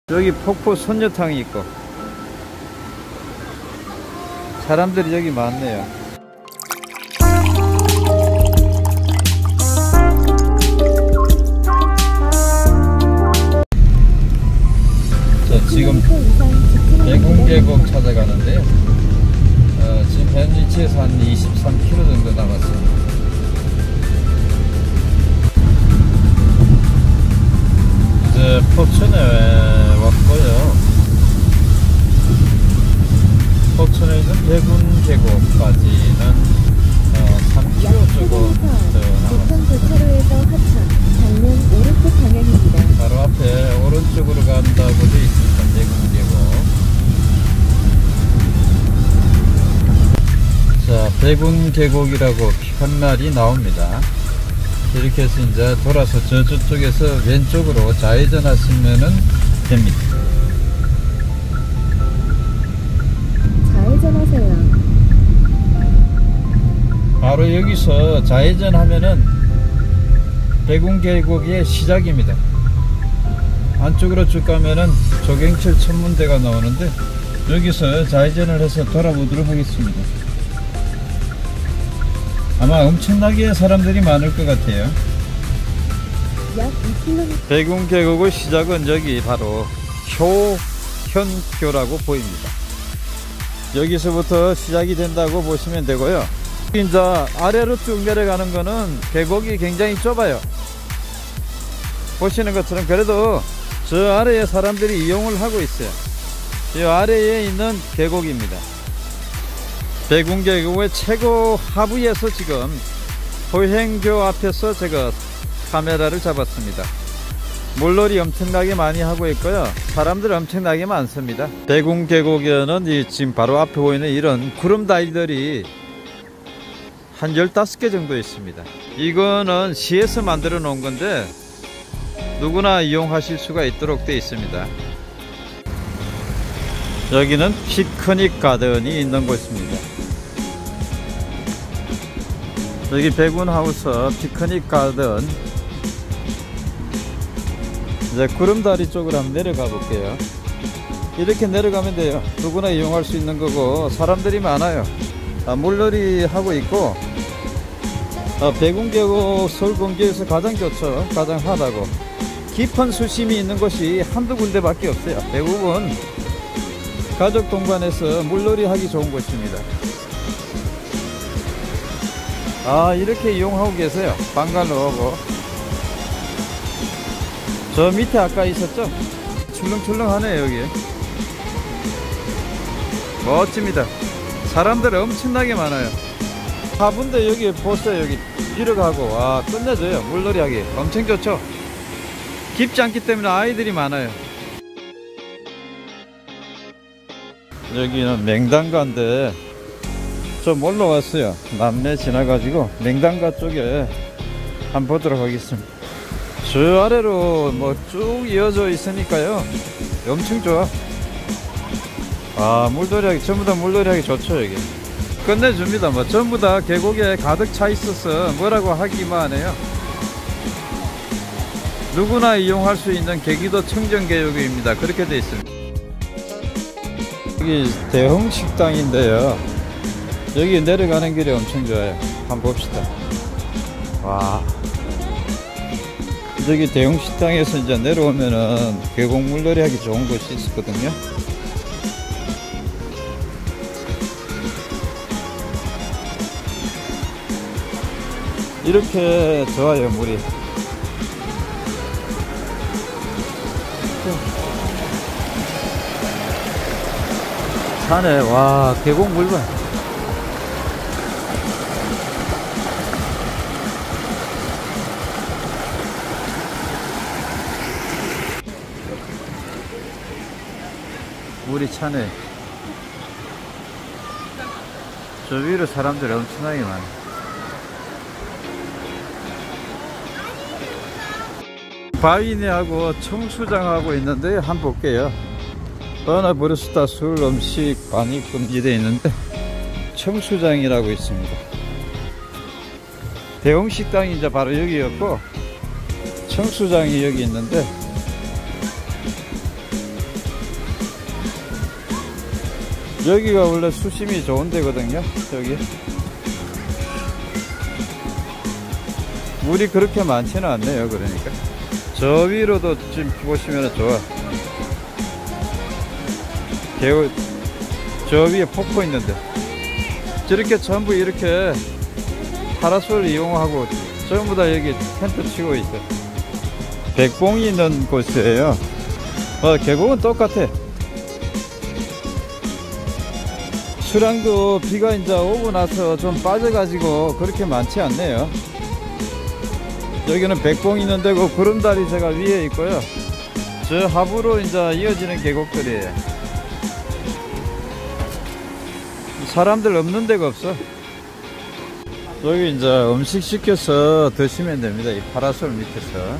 여기 폭포 선녀탕이 있고 사람들이 여기 많네요. 자, 지금 대궁계곡 찾아가는데요. 지금 현 위치에서 한 23km 정도 남았습니다. 이제 포천에 왔고요. 포천에 있는 대궁계곡까지는 3km 조금 더 남았습니다. 교차로에서 하천, 방면 오른쪽 방향입니다. 바로 앞에 오른쪽으로 간다고 되어 있습니다. 대궁계곡. 자, 대궁계곡이라고 푯말이 나옵니다. 이렇게 해서 이제 돌아서 저쪽에서 왼쪽으로 좌회전 하시면은 됩니다. 좌회전하세요. 바로 여기서 좌회전 하면은 대궁계곡의 시작입니다. 안쪽으로 쭉 가면은 조경철 천문대가 나오는데 여기서 좌회전을 해서 돌아보도록 하겠습니다. 아마 엄청나게 사람들이 많을 것 같아요. 약 2km. 대궁계곡의 시작은 여기 바로 효현교라고 보입니다. 여기서부터 시작이 된다고 보시면 되고요. 이제 아래로 쭉 내려가는 거는 계곡이 굉장히 좁아요. 보시는 것처럼 그래도 저 아래에 사람들이 이용을 하고 있어요. 이 아래에 있는 계곡입니다. 대궁계곡의 최고 하부에서 지금 호행교 앞에서 제가 카메라를 잡았습니다. 물놀이 엄청나게 많이 하고 있고요. 사람들 엄청나게 많습니다. 대궁계곡에는 지금 바로 앞에 보이는 이런 구름다리들이 한 15개 정도 있습니다. 이거는 시에서 만들어 놓은 건데 누구나 이용하실 수가 있도록 되어 있습니다. 여기는 피크닉 가든이 있는 곳입니다. 여기 백운하우스 피크닉 가든. 이제 구름다리 쪽으로 한번 내려가 볼게요. 이렇게 내려가면 돼요. 누구나 이용할 수 있는 거고 사람들이 많아요. 물놀이 하고 있고 대궁계곡 서울공주에서 가장 좋죠. 가장 하다고. 깊은 수심이 있는 곳이 한두 군데밖에 없어요. 대부분 가족 동반해서 물놀이 하기 좋은 곳입니다. 이렇게 이용하고 계세요. 방갈로하고. 저 밑에 아까 있었죠? 출렁출렁하네요. 여기 멋집니다. 사람들 엄청나게 많아요. 하부인데 여기 보세요. 여기 뒤로 가고 끝내줘요. 물놀이 하기 엄청 좋죠. 깊지 않기 때문에 아이들이 많아요. 여기는 맹단가인데 좀 올라왔어요. 남매 지나가지고 맹단가 쪽에 한번 보도록 하겠습니다. 저 아래로 뭐 쭉 이어져 있으니까요. 엄청 좋아. 물놀이 하기, 전부 다 물놀이 하기 좋죠. 여기 끝내줍니다. 뭐 전부 다 계곡에 가득 차 있어서 뭐라고 하기만 해요. 누구나 이용할 수 있는 계기도 청정계곡입니다. 그렇게 되어 있습니다. 여기 대흥식당인데요. 여기 내려가는 길이 엄청 좋아요. 한번 봅시다. 여기 대흥식당에서 이제 내려오면은 계곡 물놀이 하기 좋은 곳이 있었거든요. 이렇게 좋아요. 물이 산에 계곡 물 봐. 물이 차네. 저 위로 사람들이 엄청나게 많아. 바위네하고 청수장하고 있는데 한번 볼게요. 버나브루스타 술 음식 반입 금지되어 있는데 청수장이라고 있습니다. 대웅식당이 이제 바로 여기였고 청수장이 여기 있는데 여기가 원래 수심이 좋은 데거든요. 여기 물이 그렇게 많지는 않네요. 그러니까 저 위로도 지금 보시면 좋아. 저 위에 폭포 있는데 저렇게 전부 이렇게 파라솔 이용하고 전부 다 여기 텐트 치고 있어. 백봉이 있는 곳이에요. 계곡은 똑같아. 수량도 비가 이제 오고 나서 좀 빠져가지고 그렇게 많지 않네요. 여기는 백봉이 있는 데고 구름다리 제가 위에 있고요. 저 하부로 이제 이어지는 계곡들이에요. 사람들 없는 데가 없어. 여기 이제 음식 시켜서 드시면 됩니다. 이 파라솔 밑에서.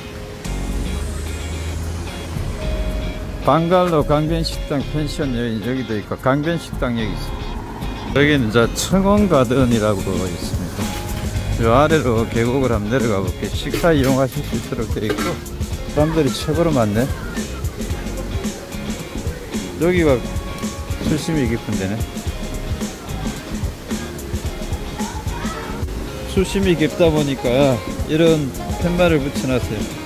방갈로 강변식당 펜션 여기도 있고 강변식당 여기 있어. 여기는 이제 청원가든이라고 있습니다. 요 아래로 계곡을 한번 내려가 볼게요. 식사 이용하실 수 있도록 되어 있고 사람들이 최고로 많네. 여기가 수심이 깊은 데네. 수심이 깊다 보니까 이런 팻말을 붙여놨어요.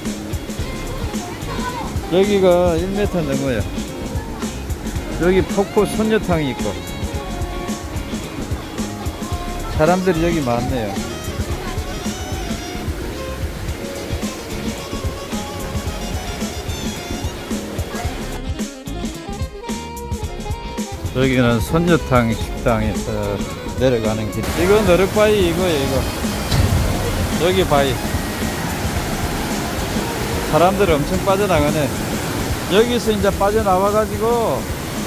여기가 1m 넘어요. 여기 폭포 선녀탕이 있고 사람들이 여기 많네요. 여기는 선녀탕 식당에서 내려가는 길. 이거 너럭바위 이거예요. 이거 여기 바위 사람들 엄청 빠져나가네. 여기서 이제 빠져나와 가지고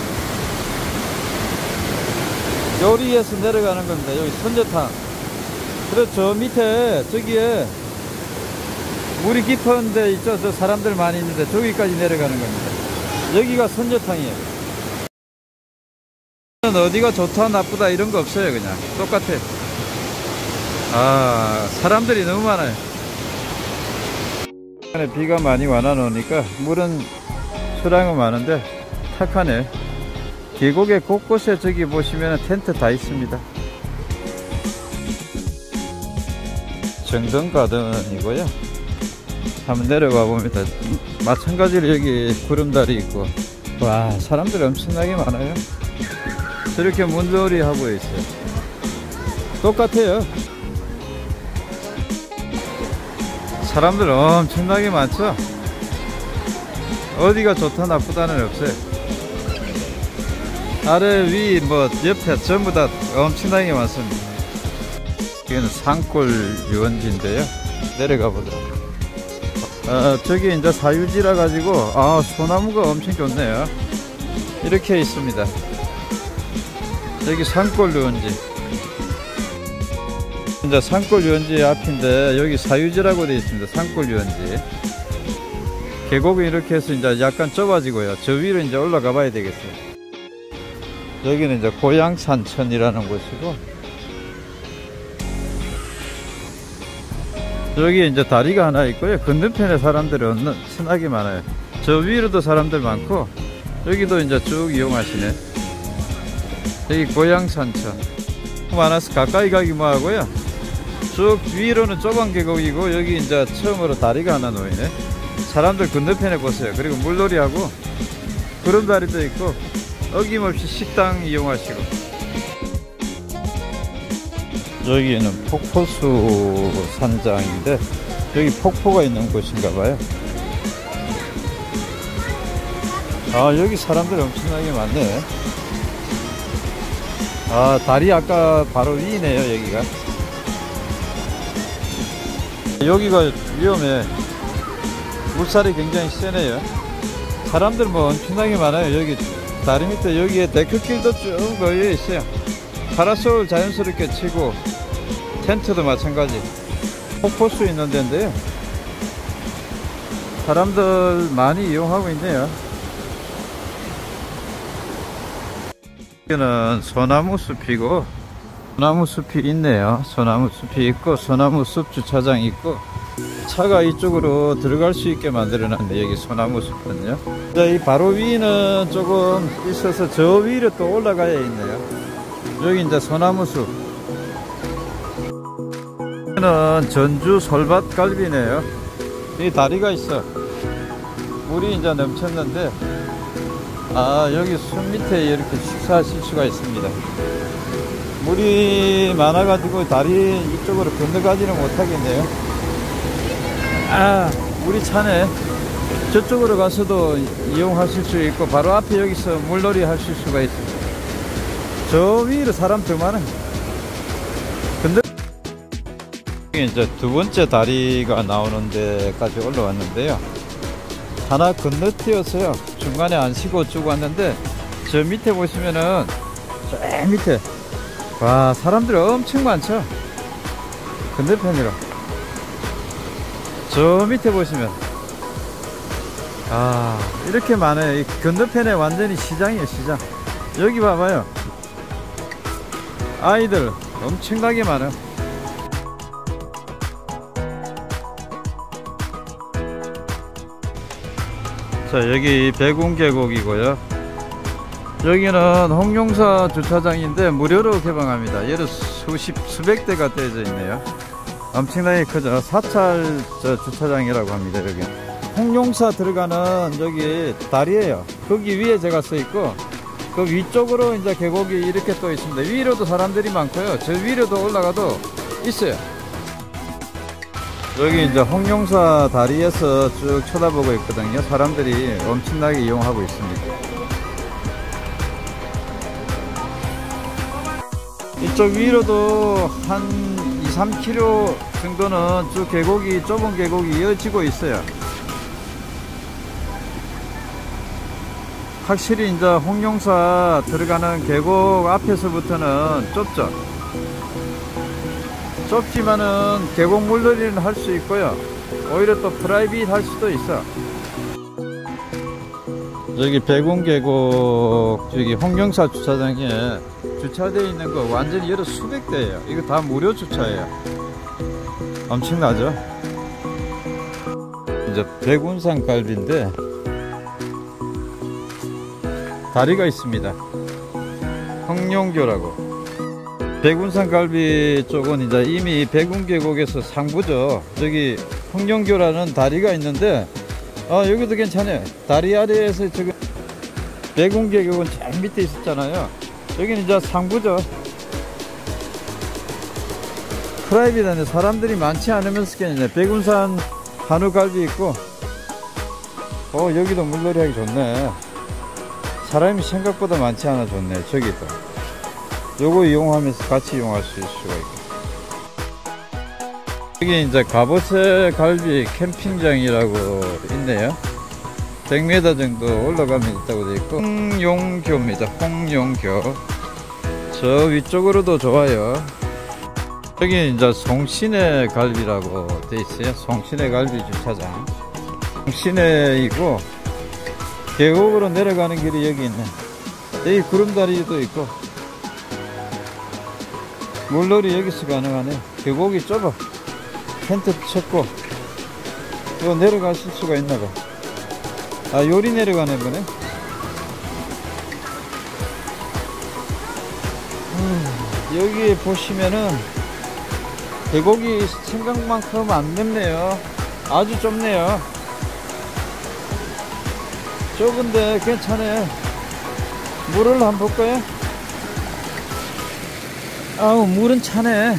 요리에서 내려가는 겁니다. 여기 선녀탕. 그래서 저 밑에 저기에 물이 깊은데 있죠. 저 사람들 많이 있는데 저기까지 내려가는 겁니다. 여기가 선녀탕이에요. 어디가 좋다 나쁘다 이런 거 없어요. 그냥 똑같아. 사람들이 너무 많아요. 비가 많이 와나 놓으니까 물은 수량은 많은데 탁하네. 계곡의 곳곳에 저기 보시면 텐트 다 있습니다. 정등가든이고요. 한번 내려가 봅니다. 마찬가지로 여기 구름다리 있고. 와, 사람들 엄청나게 많아요. 저렇게 물놀이 하고 있어요. 똑같아요. 사람들 엄청나게 많죠. 어디가 좋다 나쁘다는 없어요. 아래 위 뭐 옆에 전부 다 엄청나게 많습니다. 여기는 산골 유원지인데요. 내려가 보도록. 저기 이제 사유지라 가지고 소나무가 엄청 좋네요. 이렇게 있습니다. 여기 산골 유원지. 이제 산골 유원지 앞인데 여기 사유지라고 되어 있습니다. 산골 유원지. 계곡이 이렇게 해서 이제 약간 좁아지고요. 저 위로 이제 올라가 봐야 되겠어요. 여기는 이제 고양산천이라는 곳이고, 여기 이제 다리가 하나 있고요. 건너편에 사람들이 엄청나게 많아요. 저 위로도 사람들 많고, 여기도 이제 쭉 이용하시네. 여기 고양산천. 많아서 가까이 가기 뭐하고요. 쭉 위로는 좁은 계곡이고, 여기 이제 처음으로 다리가 하나 놓이네. 사람들 건너편에 보세요. 그리고 물놀이하고 구름다리도 있고 어김없이 식당 이용하시고. 여기는 폭포수 산장인데 여기 폭포가 있는 곳인가봐요. 여기 사람들 엄청나게 많네. 다리 아까 바로 위네요. 여기가 위험해. 물살이 굉장히 세네요. 사람들 뭐 엄청나게 많아요. 여기 다리 밑에 여기에 데크길도 쭉 걸려 있어요. 파라솔 자연스럽게 치고 텐트도 마찬가지. 폭포수 있는 데인데요. 사람들 많이 이용하고 있네요. 여기는 소나무 숲이고, 소나무 숲이 있네요. 소나무 숲이 있고 소나무 숲 주차장 있고 차가 이쪽으로 들어갈 수 있게 만들어놨네. 여기 소나무 숲은요. 자, 이 바로 위는 조금 있어서 저 위로 또 올라가야 있네요. 여기 이제 소나무 숲. 여기는 전주 솔밭갈비네요. 이 다리가 있어. 물이 이제 넘쳤는데, 아, 여기 숲 밑에 이렇게 식사하실 수가 있습니다. 물이 많아가지고 다리 이쪽으로 건너가지는 못하겠네요. 아, 물이 차네. 저쪽으로 가서도 이용하실 수 있고, 바로 앞에 여기서 물놀이 하실 수가 있습니다. 저 위로 사람 더 많아요. 근데 이제 두 번째 다리가 나오는 데까지 올라왔는데요. 하나 건너뛰었어요. 중간에 안 쉬고 쭉 왔는데, 저 밑에 보시면은 저 밑에 와, 사람들 엄청 많죠. 건너편으로 저 밑에 보시면, 아, 이렇게 많아요. 이 건너편에 완전히 시장이에요. 시장. 여기 봐봐요. 아이들 엄청나게 많아요. 자, 여기 백운계곡이고요. 여기는 홍룡사 주차장인데 무료로 개방합니다. 얘도 수백 대가 떼져 있네요. 엄청나게 크죠. 사찰 주차장이라고 합니다. 여기 홍룡사 들어가는 여기 다리에요. 거기 위에 제가 서 있고, 그 위쪽으로 이제 계곡이 이렇게 또 있습니다. 위로도 사람들이 많고요. 저 위로도 올라가도 있어요. 여기 이제 홍룡사 다리에서 쭉 쳐다보고 있거든요. 사람들이 엄청나게 이용하고 있습니다. 이쪽 위로도 한 2-3km 정도는 쭉 계곡이, 좁은 계곡이 이어지고 있어요. 확실히 이제 홍룡사 들어가는 계곡 앞에서부터는 좁죠. 좁지만은 계곡 물놀이는 할 수 있고요. 오히려 또 프라이빗 할 수도 있어. 여기 백운계곡 여기 홍룡사 주차장에 주차되어 있는 거 완전히 여러 수백 대예요. 이거 다 무료 주차예요. 엄청나죠? 이제 백운산 갈비인데 다리가 있습니다. 홍룡교라고. 백운산 갈비 쪽은 이제 이미 백운계곡에서 상부죠. 저기 홍룡교라는 다리가 있는데, 여기도 괜찮아요. 다리 아래에서 지금 백운계곡은 제일 밑에 있었잖아요. 여기는 이제 상부죠. 프라이빗한데 사람들이 많지 않으면서 괜찮아요. 백운산 한우갈비 있고, 여기도 물놀이 하기 좋네. 사람이 생각보다 많지 않아 좋네. 저기도 요거 이용하면서 같이 이용할 수 있을 수가 있고. 여기 이제 갑옷의 갈비 캠핑장이라고 있네요. 100m 정도 올라가면 있다고 되어 있고, 홍룡교입니다. 홍룡교. 저 위쪽으로도 좋아요. 여기 이제 송신의 갈비라고 되어 있어요. 송신의 갈비 주차장. 송신의이고, 계곡으로 내려가는 길이 여기 있네. 여기 구름다리도 있고, 물놀이 여기서 가능하네. 계곡이 좁아. 텐트 쳤고, 이거 내려가실 수가 있나봐. 아, 요리 내려가네 보네. 여기 보시면은 계곡이 생각만큼 안 넓네요. 아주 좁네요. 좁은데 괜찮아요. 물을 한번 볼까요? 아우, 물은 차네.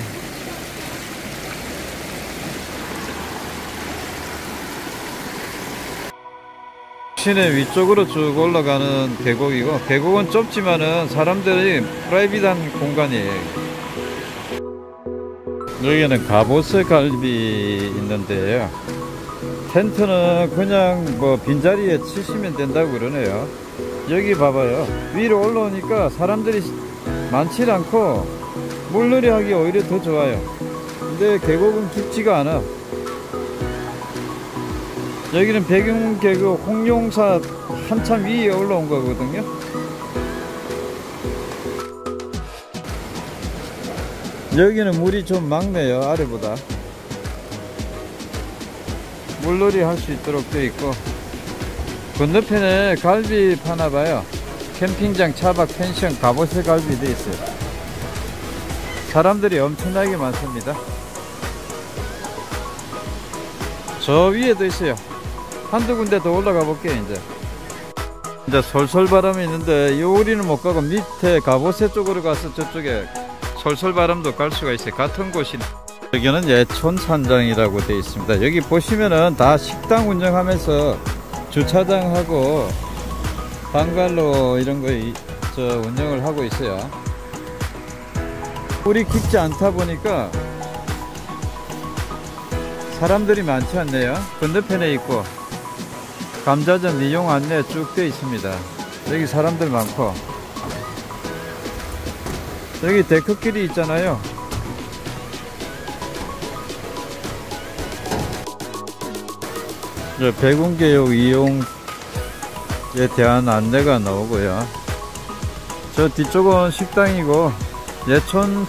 시내 위쪽으로 쭉 올라가는 계곡이고, 계곡은 좁지만은 사람들이 프라이빗한 공간이에요. 여기는 갑옷의 갈비 있는데요. 텐트는 그냥 뭐 빈자리에 치시면 된다고 그러네요. 여기 봐봐요. 위로 올라오니까 사람들이 많지 않고 물놀이 하기 오히려 더 좋아요. 근데 계곡은 깊지가 않아. 여기는 백운계곡 홍룡사 한참 위에 올라온 거거든요. 여기는 물이 좀 맑네요. 아래보다. 물놀이 할 수 있도록 되어 있고, 건너편에 갈비 파나봐요. 캠핑장, 차박, 펜션, 갑오새 갈비 되어 있어요. 사람들이 엄청나게 많습니다. 저 위에도 있어요. 한두 군데 더 올라가 볼게요. 이제 솔솔 바람이 있는데 요리는 못 가고 밑에 갑오새 쪽으로 가서 저쪽에 솔솔 바람도 갈 수가 있어요. 같은 곳이네. 여기는 예촌산장이라고 되어 있습니다. 여기 보시면은 다 식당 운영하면서 주차장하고 방갈로 이런 거 운영을 하고 있어요. 물이 깊지 않다 보니까 사람들이 많지 않네요. 건너편에 있고 감자전 이용 안내 쭉 되어 있습니다. 여기 사람들 많고, 여기 데크길이 있잖아요. 배군교육 이용에 대한 안내가 나오고요. 저 뒤쪽은 식당이고 예촌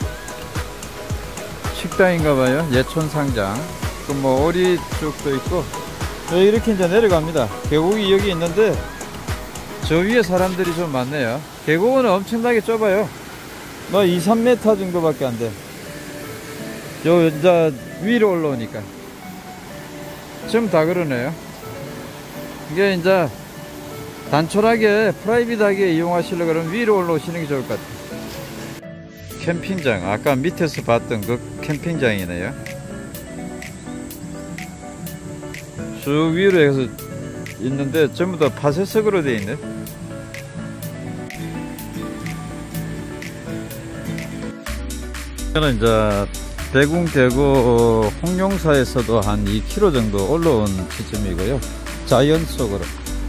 식당인가봐요. 예촌 상장. 그 뭐 오리 쪽도 있고, 이렇게 이제 내려갑니다. 계곡이 여기 있는데 저 위에 사람들이 좀 많네요. 계곡은 엄청나게 좁아요. 뭐 2~3m 정도밖에 안 돼. 요 이제 위로 올라오니까 지금 다 그러네요. 이게 이제 단촐하게 프라이빗하게 이용하시려고 그러면 위로 올라오시는 게 좋을 것 같아요. 캠핑장, 아까 밑에서 봤던 그 캠핑장이네요. 쭉 위로 해서 있는데 전부 다 파쇄석으로 되어 있네. 이거는 이제 대궁 계곡 홍룡사에서도 한 2km 정도 올라온 지점이고요. 자연 속으로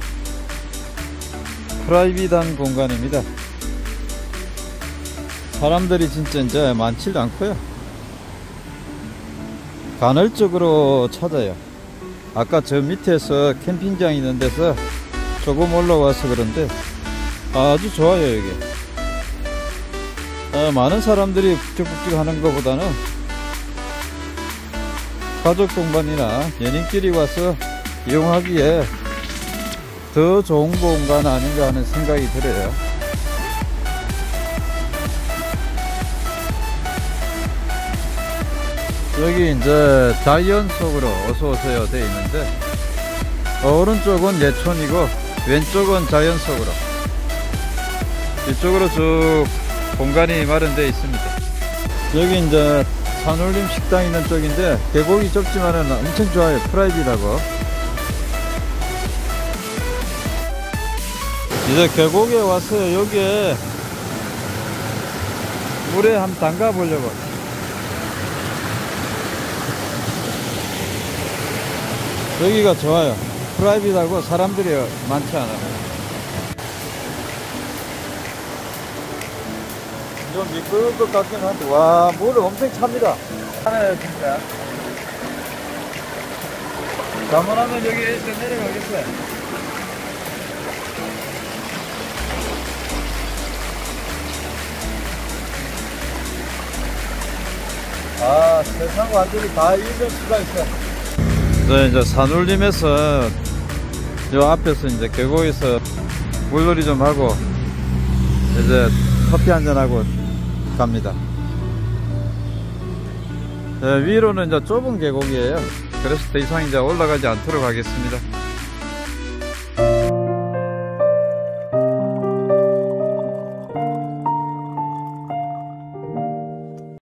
프라이빗한 공간입니다. 사람들이 진짜 이제 많지도 않고요. 간헐적으로 찾아요. 아까 저 밑에서 캠핑장 있는 데서 조금 올라와서 그런데 아주 좋아요. 여기 많은 사람들이 북적북적 하는 것보다는 가족 동반이나 연인끼리 와서 이용하기에 더 좋은 공간 아닌가 하는 생각이 들어요. 여기 이제 자연 속으로 어서오세요 되어 있는데, 오른쪽은 예촌이고 왼쪽은 자연 속으로, 이쪽으로 쭉 공간이 마련되어 있습니다. 여기 이제 산울림 식당 있는 쪽인데 계곡이 좁지만은 엄청 좋아요. 프라이빗하고. 이제 계곡에 와서 여기에 물에 한번 담가 보려고. 여기가 좋아요. 프라이빗하고 사람들이 많지 않아요. 좀 미끄러울 것 같긴 한데, 와, 물을 엄청 찹니다. 하네요, 진짜. 가문하면 여기 일단 내려가겠어요. 아, 세상 완전히 다 잃을 수가 있어. 이제 산울림에서 요 앞에서 이제 계곡에서 물놀이 좀 하고 이제 커피 한잔 하고 갑니다. 위로는 이제 좁은 계곡이에요. 그래서 더 이상 이제 올라가지 않도록 하겠습니다.